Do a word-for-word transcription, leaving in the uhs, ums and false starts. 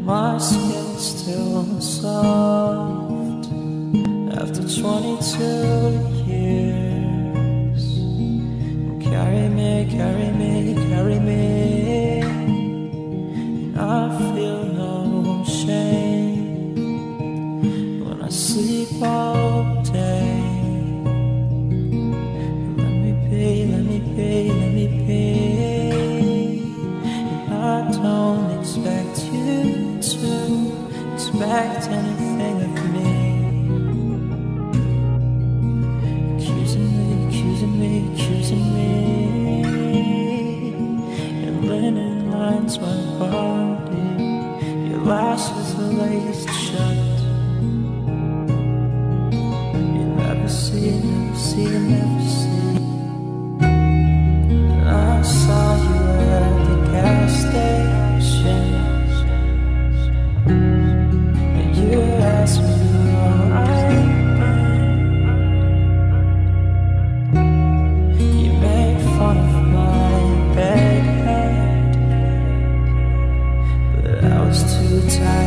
My skin's still soft after twenty-two years. Carry me, carry me, carry me, and I feel no shame when I sleep all day. Let me be, let me be, let me be, and I don't expect you to expect anything of me. Accusing me, accusing me, accusing me, and linen lines my body. Your lashes are laced shut. You never see, never see, never see. And I saw you at the gas station. You asked me how I've been. You made fun of my bedhead, but I was too tired